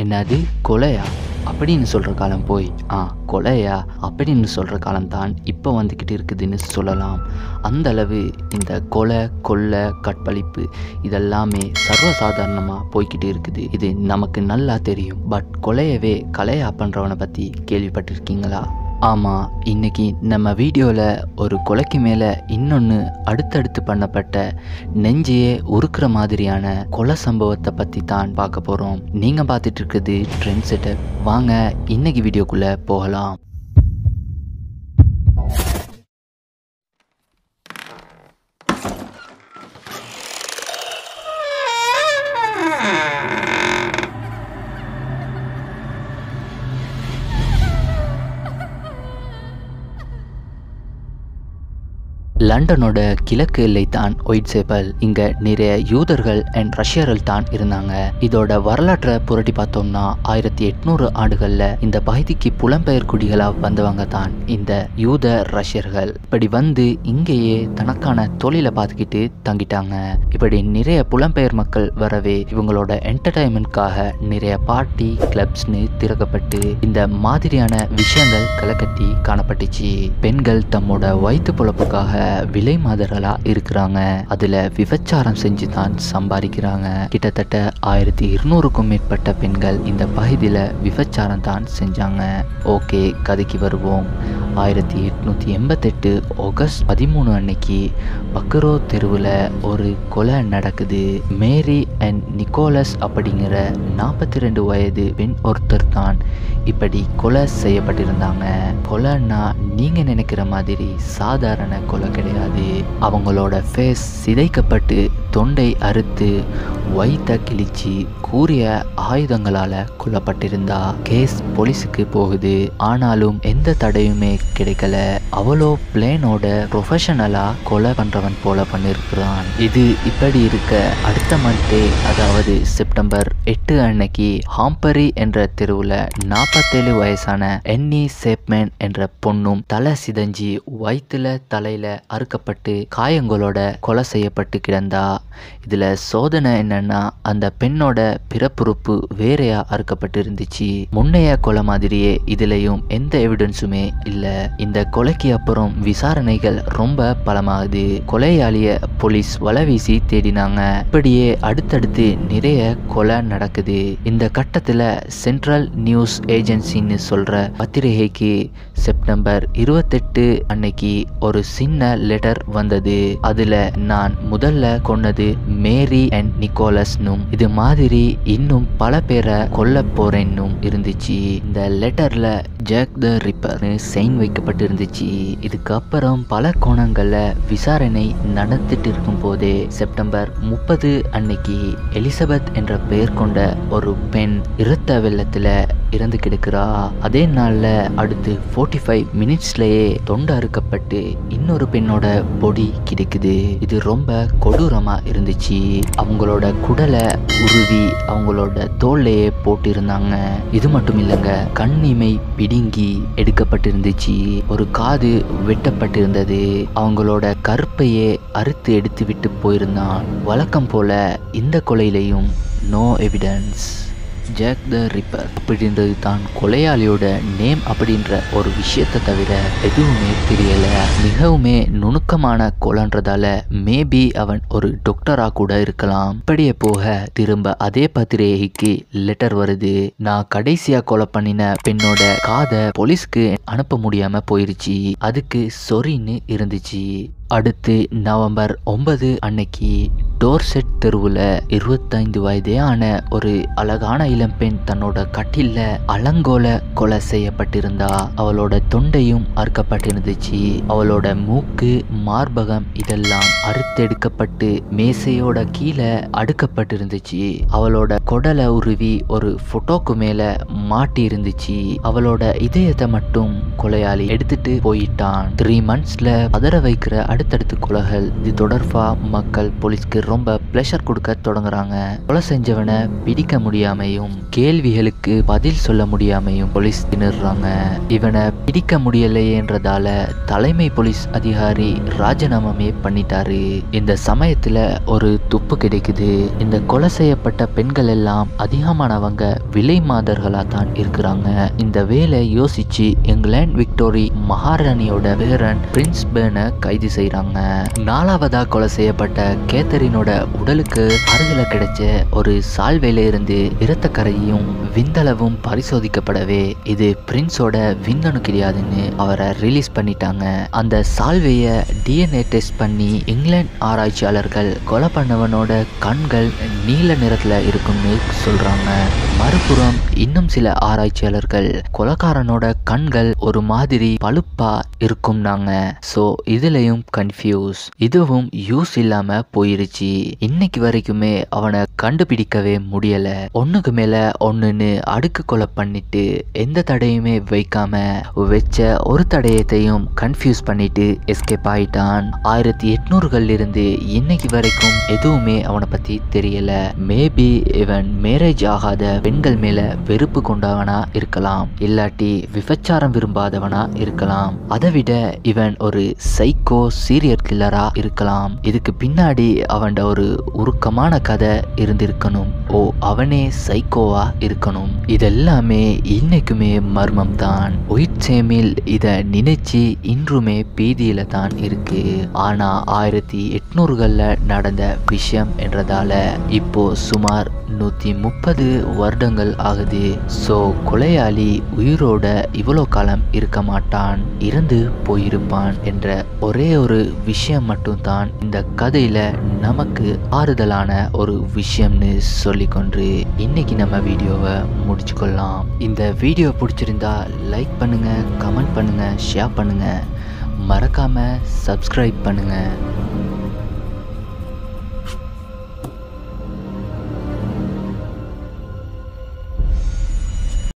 என்னது கொலையா அப்படின்னு சொல்கிற காலம் போய் கொலையா அப்படின்னு சொல்கிற காலம்தான் இப்போ வந்துக்கிட்டு இருக்குதுன்னு சொல்லலாம். அந்தளவு இந்த கொலை கற்பழிப்பு இதெல்லாமே சர்வசாதாரணமாக போய்கிட்டு இருக்குது. இது நமக்கு நல்லா தெரியும். பட் கொலையவே கலையா பண்ணுறவனை பற்றி கேள்விப்பட்டிருக்கீங்களா? ஆமாம், இன்றைக்கி நம்ம வீடியோவில் ஒரு கொலைக்கு மேலே இன்னொன்று அடுத்தடுத்து பண்ணப்பட்ட நெஞ்சையே உருக்குற மாதிரியான கொலை சம்பவத்தை பற்றி தான் பார்க்க போகிறோம். நீங்கள் பார்த்துட்டு இருக்குது ட்ரெண்ட் செட்டப். வாங்க இன்னைக்கு வீடியோக்குள்ளே போகலாம். லண்டனோட கிழக்கு எல்லை தான் ஒயிட்சேப்பல். இங்க நிறைய யூதர்கள் அண்ட் ரஷ்யர்கள் தான் இருந்தாங்க. இதோட வரலாற்றை புரட்டி பார்த்தோம்னா 1800 ஆண்டுகள்ல இந்த பகுதிக்கு புலம்பெயர் குடிகளா வந்தவங்க தான் இந்த யூத ரஷ்யர்கள். இப்படி வந்து இங்கேயே தனக்கான தொழிலை பார்த்துக்கிட்டு தங்கிட்டாங்க. இப்படி நிறைய புலம்பெயர் மக்கள் வரவே இவங்களோட என்டர்டைன்மெண்ட்காக நிறைய பார்ட்டி கிளப்ஸ்னு திறக்கப்பட்டு இந்த மாதிரியான விஷயங்கள் கலக்கட்டி காணப்பட்டுச்சு. பெண்கள் தம்மோட வயிற்று பொழப்புக்காக விலை மாதர்களா இருக்கிறாங்க. அதுல விபச்சாரம் செஞ்சு தான் சம்பாதிக்கிறாங்க. கிட்டத்தட்ட 1200க்கும் மேற்பட்ட பெண்கள் இந்த பகுதியில விபச்சாரம் தான் செஞ்சாங்க. ஓகே, கதைக்கு வருவோம். 1888 ஆகஸ்ட் 13 அன்னைக்கு பக்கரோ தெருவில் ஒரு கொலை நடக்குது. மேரி அண்ட் நிக்கோலஸ் அப்படிங்கிற 42 வயது பெண் ஒருத்தர் தான் இப்படி கொலை செய்யப்பட்டிருந்தாங்க. கொலைன்னா நீங்க நினைக்கிற மாதிரி சாதாரண கொலை கிடையாது. அவங்களோட ஃபேஸ் சிதைக்கப்பட்டு தொண்டை அறுத்து வயிற்ற கிழிச்சு கூரிய ஆயுதங்களால கொல்லப்பட்டிருந்தா. கேஸ் போலீஸுக்கு போகுது. ஆனாலும் எந்த தடையுமே கிடைக்கல. அவளோ பிளேனோட ப்ரொஃபஷனலா கொலை பண்றவன் போல பண்ணிருக்கிறான். இது இப்படி இருக்க அடுத்த மந்தே, அதாவது செப்டம்பர் 8 அன்னைக்கு ஹாம்பரி என்ற தெருவுல 47 வயசான என்னி சேப்மேன் என்ற பொண்ணும் தலை சிதஞ்சி வயிற்றுல தலையில அறுக்கப்பட்டு காயங்களோட கொலை செய்யப்பட்டு கிடந்தா. இதுல சோதனை என்னன்னா, அந்த பெண்ணோட பிறப்புறுப்பு வேறையா அறுக்கப்பட்டு இருந்துச்சு. முன்னைய கொலை மாதிரியே இதுலயும் எந்த எவிடன்ஸுமே இல்ல. இந்த கொலைக்கு அப்புறம் விசாரணைகள் ரொம்ப பலமாகுது. கொலையாளிய போலீஸ் வலை வீசி தேடினாங்க. இப்படியே அடுத்தடுத்து நிறைய கொலை நடக்குது. இந்த கட்டத்துல சென்ட்ரல் நியூஸ் ஏஜென்சின்னு சொல்ற பத்திரிகைக்கு செப்டம்பர் 28 அன்னைக்கு ஒரு சின்ன லெட்டர் வந்தது. அதுல நான் முதல்ல கொன்னது மேரி அண்ட் நிக்கோலஸ்னும் இது மாதிரி இன்னும் பல பேரை கொல்ல போறேன்னும் இருந்துச்சு. இந்த லெட்டர்ல ஜாக் த ரிப்பர்னு சைன் வைக்கப்பட்டு இருந்துச்சு. இதுக்கப்புறம் பல கோணங்கள்ல விசாரணை நடந்துட்டு இருக்கும் போதே செப்டம்பர் 30 அன்னைக்கு எலிசபெத் என்ற பெயர் கொண்ட ஒரு பெண் இரத்த வெள்ளத்துல இறந்து கிடக்குறா. அதே நாள்ல அடுத்து 45 மினிட்ஸ்லயே தொண்டை அறுக்கப்பட்டு இன்னொரு பெண்ணோட பொடி கிடைக்குது. இது ரொம்ப கொடூரமா இருந்துச்சு. அவங்களோட குடலை உருவி அவங்களோட தோல்லையே போட்டு இருந்தாங்க. இது மட்டும் இல்லைங்க, கண்ணிமை பிடுங்கி எடுக்கப்பட்டிருந்துச்சு. ஒரு காது வெட்டப்பட்டிருந்தது. அவங்களோட கருப்பையே அறுத்து எடுத்து விட்டு போயிருந்தான். வழக்கம் போல இந்த கொலையிலையும் no evidence. Jack the ripper அப்படின்றது தான் கொலையாளியோட நேம் அப்படின்ற ஒரு விஷயத்தை தவிர எதுவுமே தெரியல. மிகவுமே நுணுக்கமான கொலைன்றதால மேபி அவன் ஒரு டாக்டரா கூட இருக்கலாம். இப்படியே போக திரும்ப அதே பத்திரிகைக்கு லெட்டர் வருது. நான் கடைசியா கொலை பண்ணின பெண்ணோட காதை போலீஸ்க்கு அனுப்ப முடியாம போயிருச்சு. அதுக்கு சொரின்னு இருந்துச்சு. அடுத்து நவம்பர் 9 அன்னைக்கு டோர்செட் தெருவில் 25 வயதேயான ஒரு அழகான இளம்பெண் தன்னோட கட்டில அலங்கோல கொலை செய்யப்பட்டிருந்தா. அவளோட தொண்டையும் அறுக்கப்பட்டிருந்துச்சு. அவளோட மூக்கு மார்பகம் இதெல்லாம் அறுத்தெடுக்கப்பட்டு மேசையோட கீழே அடுக்கப்பட்டிருந்துச்சு. அவளோட கொடலை உருவி ஒரு போட்டோக்கு மேல மாட்டி இருந்துச்சு. அவளோட இதயத்தை மட்டும் கொலையாளி எடுத்துட்டு போயிட்டான். 3 மந்த்ஸ்ல பதற வைக்கிற அடுத்தடுத்து கொலைகள். இது தொடர்பா மக்கள் போலீஸ்க்கு ரொம்ப ப்ளஷர் கொடுக்க தொடங்குறாங்க. கொலை செஞ்சவனை பிடிக்க முடியாமையும் கேள்விகளுக்கு பதில் சொல்ல முடியாமையும் போலீஸ் திணறாங்க. இவனை பிடிக்க முடியலையேன்றதால தலைமை போலீஸ் அதிகாரி ராஜினாமாவே பண்ணிட்டாரு. இந்த சமயத்துல ஒரு துப்பு கிடைக்குது. இந்த கொலை செய்யப்பட்ட பெண்கள் எல்லாம் அதிகமானவங்க விலை மாதர்களா தான் இருக்கிறாங்க. இந்த வேலை யோசிச்சு இங்கிலாந்து விக்டோரி மகாராணியோட பேரன் பிரின்ஸ் பேர்னை கைது செய்யறாங்க. நாலாவதா கொலை செய்யப்பட்ட கேத்தரினோட உடலுக்கு அருகில கிடைச்ச ஒரு சால்வையில இருந்து இரத்த கரையும் விந்தளவும் பரிசோதிக்கப்படவே இது பிரின்ஸோட விந்தணு கிடையாதுன்னு அவரை ரிலீஸ் பண்ணிட்டாங்க. அந்த சால்வைய டிஎன்ஏ டெஸ்ட் பண்ணி இங்கிலாந்து ஆராய்ச்சியாளர்கள் கொலை பண்ணவனோட கண்கள் நீல நிறத்துல இருக்கும்னு சொல்றாங்க. மறுபுறம் இன்னும் சில ஆராய்ச்சியாளர்கள் கொலைக்காரனோட கண்கள் ஒரு மாதிரி பழுப்பா இருக்கும்னாங்க. சோ இதுலயும் கன்ஃபியூஸ். இதுவும் யூஸ் இல்லாம போயிருச்சு. இன்னைக்கு வரைக்குமே அவனை கண்டுபிடிக்கவே முடியல. ஒண்ணுக்கு மேல ஒண்ணுன்னு அடுக்கு கொலை பண்ணிட்டு எந்த தடையுமே வைக்காம வச்ச ஒரு தடயத்தையும் கன்ஃபியூஸ் பண்ணிட்டு எஸ்கேப் ஆயிட்டான். 1800கள் இருந்து இன்னைக்கு வரைக்கும் எதுவுமே அவனை பத்தி தெரியல. மேபி இவன் மேரேஜ் ஆகாத பெண்கள் மேல வெறுப்பு கொண்டவனா இருக்கலாம், இல்லாட்டி விபச்சாரம் விரும்பாதவனா இருக்கலாம். அதை விட இவன் ஒரு சைக்கோ சீரியல் கில்லரா இருக்கலாம். இதுக்கு பின்னாடி அவன் ஒரு உருக்கமான கதை இருந்திருக்கணும். அவனே சைக்கோவா இருக்கணும். இதெல்லாமே இன்னைக்குமே மர்மம் தான். ஒயிட் சேமில் இத நினைச்சு இன்றுமே பீதியில தான் இருக்கு. ஆனா 1800கள்ல நடந்த விஷயம் என்றதால இப்போ சுமார் 130 வருடங்கள் ஆகுது. சோ கொலையாளி உயிரோட இவ்வளோ காலம் இருக்க மாட்டான், இறந்து போயிருப்பான் என்ற ஒரே ஒரு விஷயம் மட்டும் தான் இந்த கதையில நமக்கு ஆறுதலான ஒரு விஷயம்னு சொல்லிக்கொண்டு இன்னைக்கு நம்ம வீடியோவை முடிச்சுக்கொள்ளலாம். இந்த வீடியோ பிடிச்சிருந்தா லைக் பண்ணுங்க, கமெண்ட் பண்ணுங்க, ஷேர் பண்ணுங்க, மறக்காம சப்ஸ்கிரைப் பண்ணுங்க.